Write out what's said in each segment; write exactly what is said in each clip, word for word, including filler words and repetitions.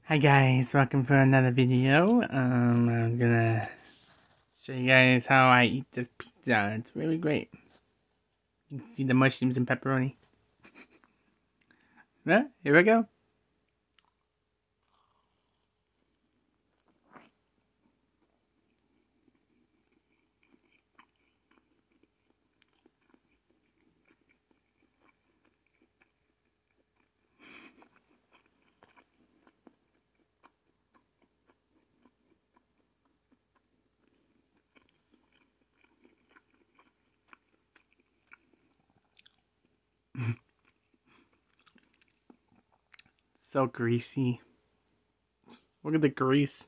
Hi guys, welcome for another video. Um, I'm gonna show you guys how I eat this pizza. It's really great. You can see the mushrooms and pepperoni. Yeah, here we go. So greasy. Look at the grease.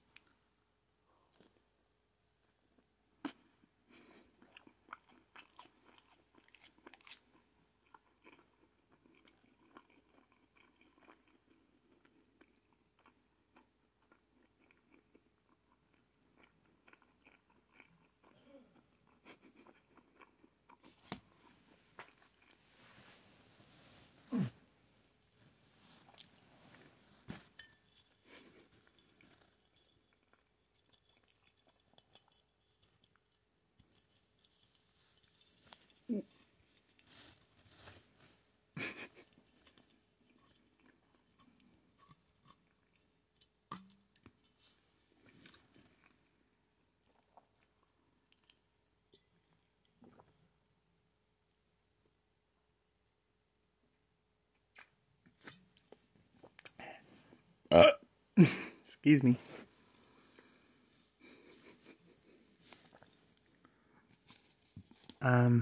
Uh. Excuse me. Um.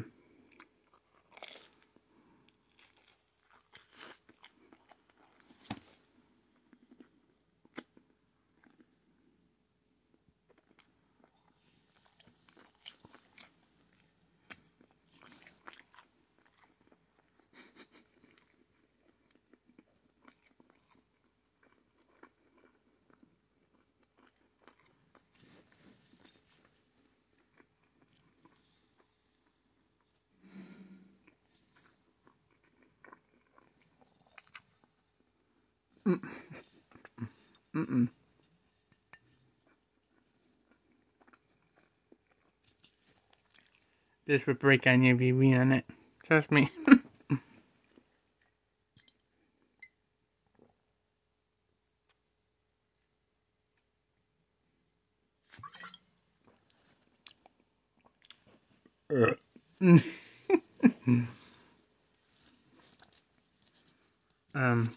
Mm. Mm-mm. This would break any of you on it. Trust me. um.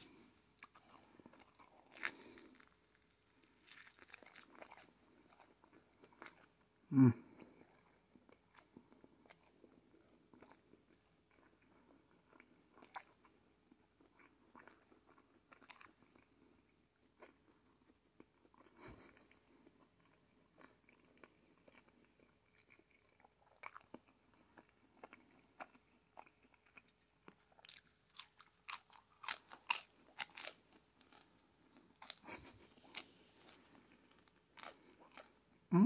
Mm. Mm.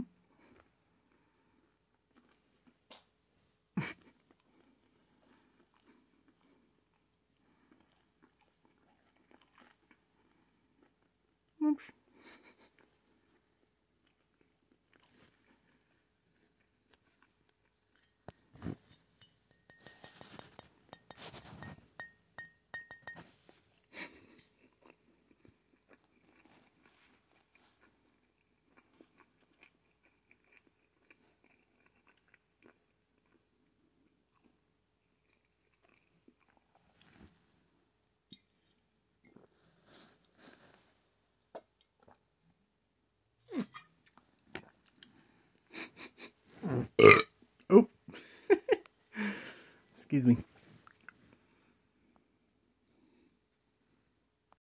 Oops. Oh. Excuse me.